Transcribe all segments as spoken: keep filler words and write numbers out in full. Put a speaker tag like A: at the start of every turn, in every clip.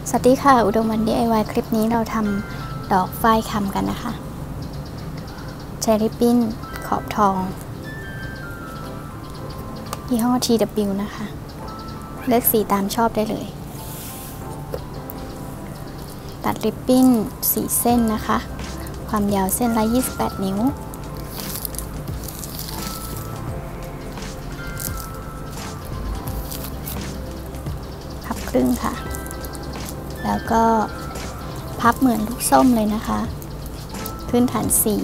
A: สวัสดีค่ะอุดมวัน ดี ไอ วาย คลิปนี้เราทำดอกฝ้ายคำกันนะคะใช้ริบบิ้นขอบทองยี่ห้อ ที ดับเบิลยู นะคะเลือกสีตามชอบได้เลยตัดริบบิ้นสี่เส้นนะคะความยาวเส้นละยี่สิบแปดนิ้วพับครึ่งค่ะแล้วก็พับเหมือนลูกส้มเลยนะคะขึ้นฐานสี่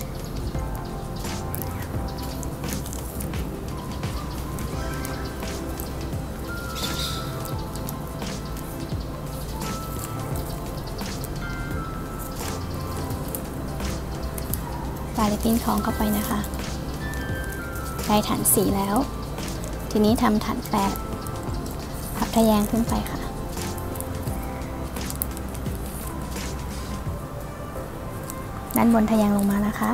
A: ปลายริบบิ้นคล้องเข้าไปนะคะได้ฐานสี่แล้วทีนี้ทำฐานแปดพับทะแยงขึ้นไปค่ะด้านบนทะแยงลงมานะคะ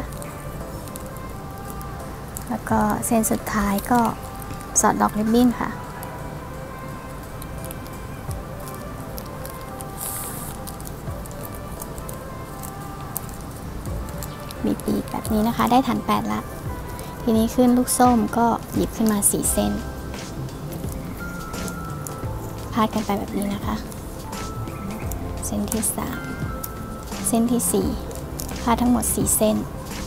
A: แล้วก็เส้นสุดท้ายก็สอดดอกริบบิ้นค่ะมีปีกแบบนี้นะคะได้ฐานแปดละทีนี้ขึ้นลูกส้มก็หยิบขึ้นมาสี่เส้นพาดกันไปแบบนี้นะคะเส้นที่สามเส้นที่สี่พาดทั้งหมดสี่เส้น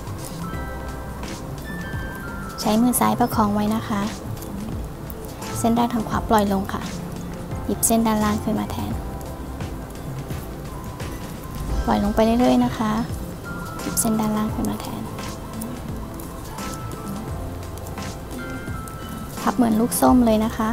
A: ใช้มือซ้ายประคองไว้นะคะเส้นด้านทางขวาปล่อยลงค่ะหยิบเส้นด้านล่างขึ้นมาแทนปล่อยลงไปเรื่อยๆนะคะหยิบเส้นด้านล่างขึ้นมาแทนพับเหมือนลูกส้มเลยนะคะ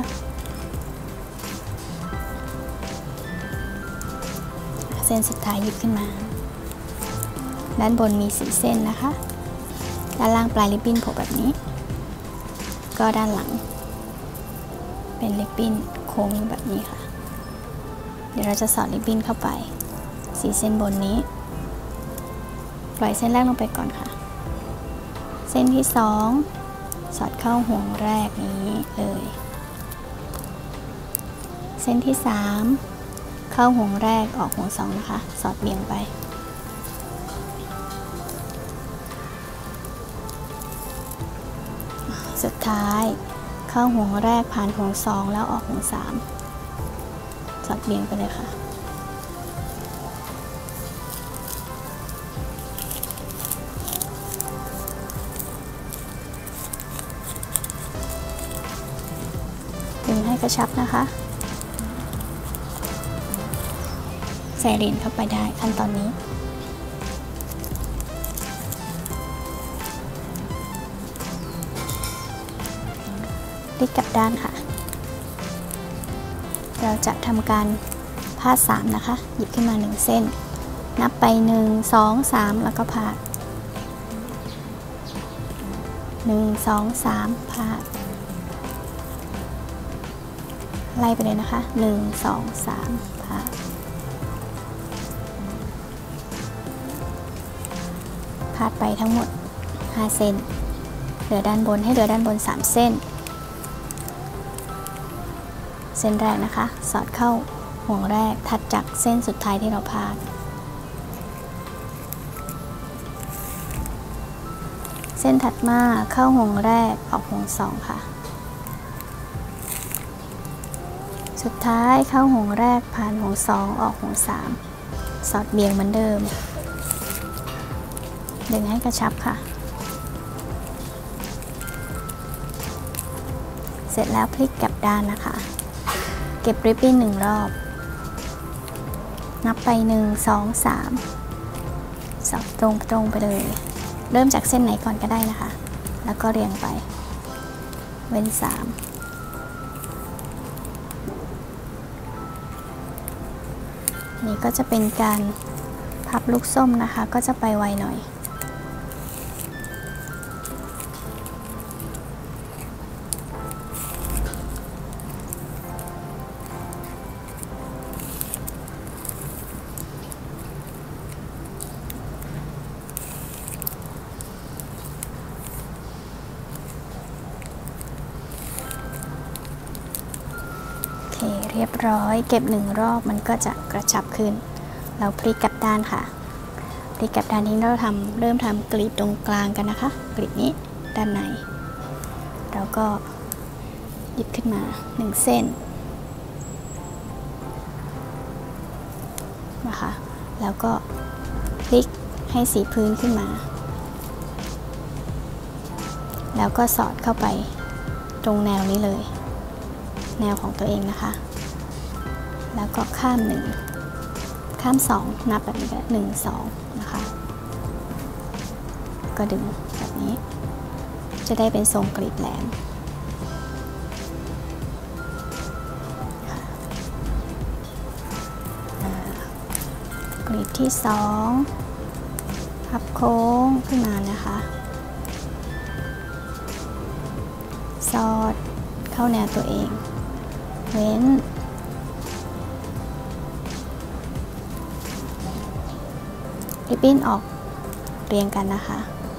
A: เส้นสุดท้ายหยิบขึ้นมาด้านบนมีสี่เส้นนะคะด้านล่างปลายริบบิ้นโผล่แบบนี้ก็ด้านหลังเป็นริบบิ้นโค้งแบบนี้ค่ะเดี๋ยวเราจะสอดริบบิ้นเข้าไปสี่เส้นบนนี้ปล่อยเส้นแรกลงไปก่อนค่ะเส้นที่สองสอดเข้าห่วงแรกนี้เลยเส้นที่สามเข้าห่วงแรกออกห่วงสองนะคะสอดเบี่ยงไปสุดท้ายเข้าห่วงแรกผ่านห่วงสองแล้วออกห่วงสามสอดเบี่ยงไปเลยค่ะดึงให้กระชับนะคะใส่เหรียญเข้าไปได้ขั้นตอนนี้พลิกกลับด้านค่ะเราจะทำการพาดสามนะคะหยิบขึ้นมาหนึ่งเส้นนับไปหนึ่ง สอง สามแล้วก็พาดหนึ่ง สอง สามพาดไล่ไปเลยนะคะหนึ่ง สอง สามพาดพาดไปทั้งหมดห้าเส้นเหลือด้านบนให้เหลือด้านบนสามเส้นเส้นแรกนะคะสอดเข้าห่วงแรกถัดจากเส้นสุดท้ายที่เราพาดเส้นถัดมาเข้าห่วงแรกออกห่วงสองค่ะสุดท้ายเข้าห่วงแรกผ่านห่วงสองออกห่วงสามสอดเบี่ยงเหมือนเดิมดึงให้กระชับค่ะเสร็จแล้วพลิกกลับด้านนะคะเก็บริบบิ้นหนึ่งรอบนับไปหนึ่ง สอง สามสอดตรงตรงไปเลยเริ่มจากเส้นไหนก่อนก็ได้นะคะแล้วก็เรียงไปเว้นสามนี่ก็จะเป็นการพับลูกส้มนะคะก็จะไปไวหน่อยโอเคเรียบร้อยเก็บหนึ่งรอบมันก็จะกระชับขึ้นเราพลิกกลับด้านค่ะพลิกกลับด้านนี้เราทำเริ่มทำกลีบตรงกลางกันนะคะกลีบนี้ด้านในเราก็หยิบขึ้นมาหนึ่งเส้นนะคะแล้วก็พลิกให้สีพื้นขึ้นมาแล้วก็สอดเข้าไปตรงแนวนี้เลยแนวของตัวเองนะคะแล้วก็ข้ามหนึ่งข้ามสองนับแบบนี้ก็หนึ่งสองนะคะก็ดึงแบบนี้จะได้เป็นทรงกลีบแหลมกลีบที่สองพับโค้งขึ้นมานะคะสอดเข้าแนวตัวเองเว้นริบบิ้นออกเรียงกันนะคะ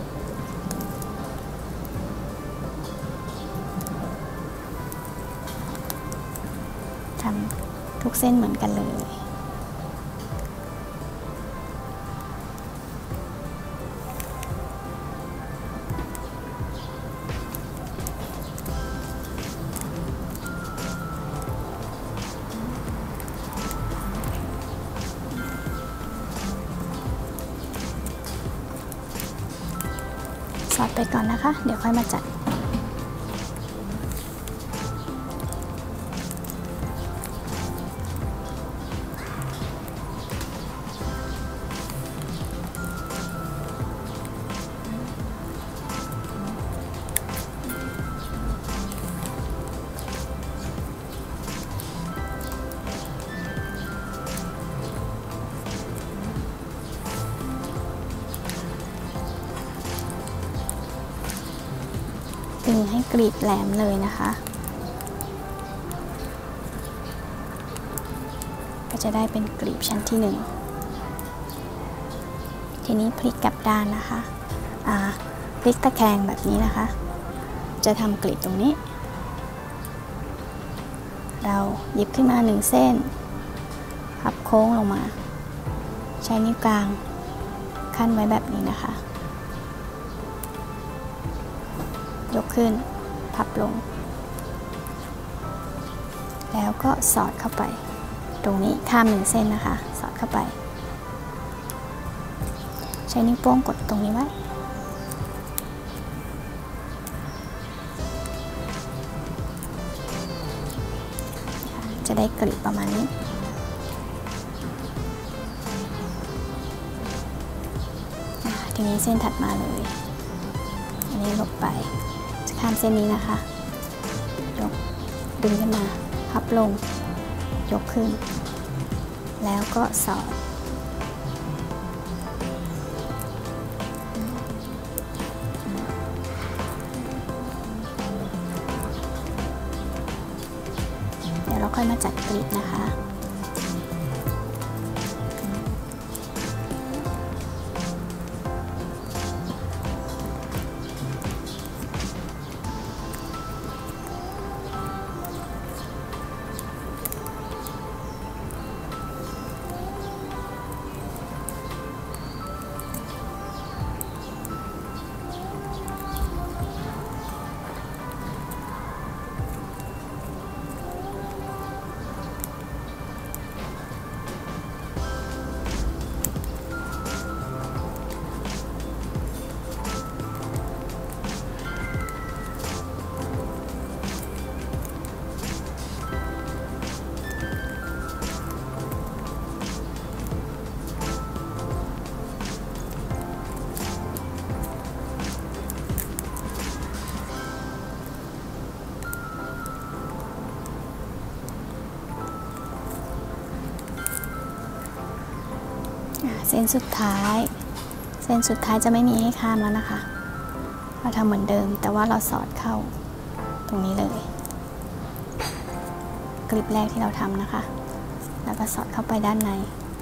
A: ทำทุกเส้นเหมือนกันเลยสอดไปก่อนนะคะเดี๋ยวค่อยมาจัดดึงให้กรีดแหลมเลยนะคะก็จะได้เป็นกรีบชั้นที่หนึ่งทีนี้พลิกกลับด้านนะคะอ่าพลิกตะแคงแบบนี้นะคะจะทำกรีบตรงนี้เราหยิบขึ้นมาหนึ่งเส้นพับโค้งลงมาใช้นิ้วกลางขั้นไว้แบบนี้นะคะยกขึ้นพับลงแล้วก็สอดเข้าไปตรงนี้ข้ามหนึ่งเส้นนะคะสอดเข้าไปใช้นิ้วโป้งกดตรงนี้ไว้จะได้กลีบประมาณนี้ทีนี้เส้นถัดมาเลยอันนี้ลบไปข้ามเส้นนี้นะคะยกดึงขึ้นมาพับลงยกขึ้นแล้วก็สอดเดี๋ยวเราค่อยมาจัดกลีบนะคะเส้นสุดท้ายเส้นสุดท้ายจะไม่มีให้ข้ามแล้วนะคะเราทำเหมือนเดิมแต่ว่าเราสอดเข้าตรงนี้เลยกลีบแรกที่เราทำนะคะแล้วก็สอดเข้าไปด้านใน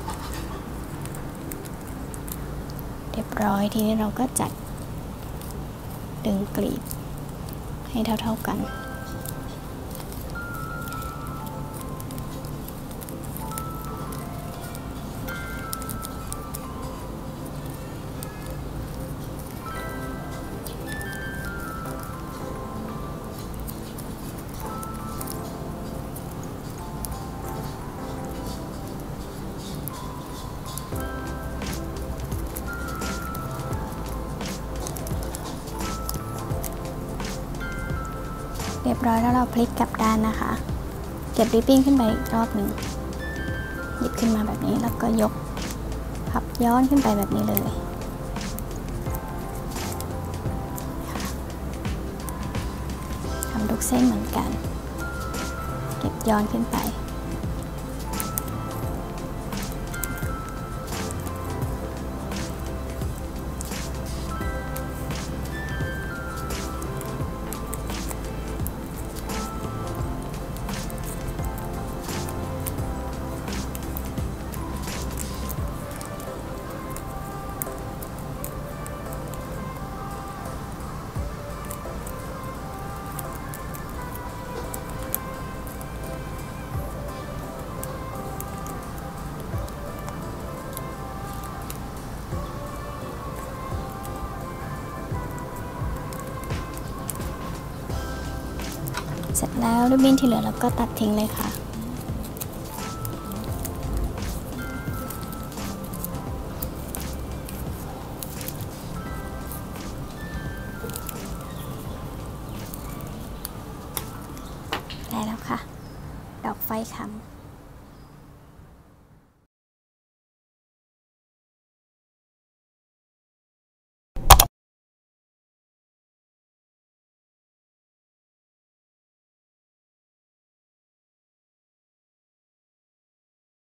A: เรียบร้อยทีนี้เราก็จัดดึงกลีบให้เท่าๆกันร้อยแล้วเราพลิกกลับด้านนะคะ เก็บริบบิ้นขึ้นไปอีกรอบหนึ่งหยิบขึ้นมาแบบนี้แล้วก็ยกพับย้อนขึ้นไปแบบนี้เลยทำทุกเส้นเหมือนกันเก็บย้อนขึ้นไปเสร็จแล้วริบบิ้นที่เหลือเราก็ตัดทิ้งเลยค่ะได้แล้วค่ะดอกไฟคำ